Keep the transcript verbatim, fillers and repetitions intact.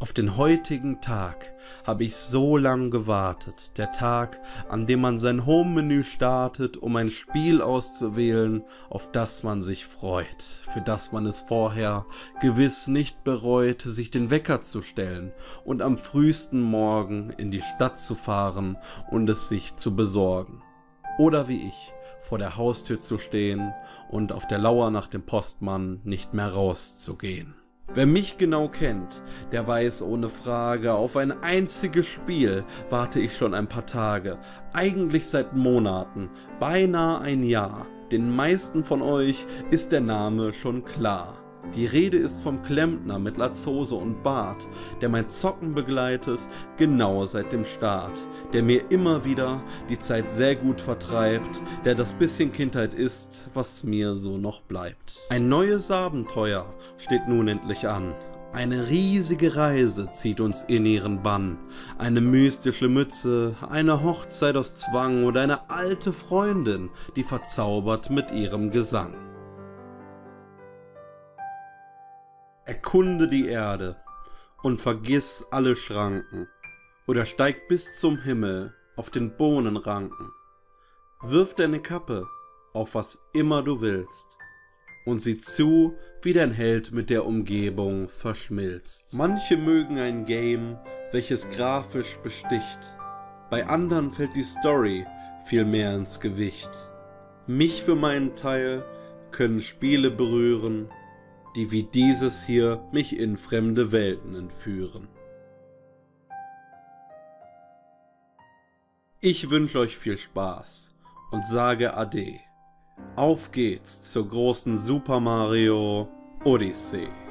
Auf den heutigen Tag habe ich so lang gewartet, der Tag, an dem man sein Home-Menü startet, um ein Spiel auszuwählen, auf das man sich freut, für das man es vorher gewiss nicht bereut, sich den Wecker zu stellen und am frühesten Morgen in die Stadt zu fahren und es sich zu besorgen. Oder wie ich, vor der Haustür zu stehen und auf der Lauer nach dem Postmann nicht mehr rauszugehen. Wer mich genau kennt, der weiß ohne Frage, auf ein einziges Spiel warte ich schon ein paar Tage, eigentlich seit Monaten, beinahe ein Jahr. Den meisten von euch ist der Name schon klar. Die Rede ist vom Klempner mit Latzhose und Bart, der mein Zocken begleitet, genau seit dem Start, der mir immer wieder die Zeit sehr gut vertreibt, der das bisschen Kindheit ist, was mir so noch bleibt. Ein neues Abenteuer steht nun endlich an. Eine riesige Reise zieht uns in ihren Bann. Eine mystische Mütze, eine Hochzeit aus Zwang oder eine alte Freundin, die verzaubert mit ihrem Gesang. Erkunde die Erde und vergiss alle Schranken oder steig bis zum Himmel auf den Bohnenranken. Wirf deine Kappe auf was immer du willst und sieh zu, wie dein Held mit der Umgebung verschmilzt. Manche mögen ein Game, welches grafisch besticht, bei anderen fällt die Story viel mehr ins Gewicht. Mich für meinen Teil können Spiele berühren, die wie dieses hier mich in fremde Welten entführen. Ich wünsche euch viel Spaß und sage Ade. Auf geht's zur großen Super Mario Odyssey.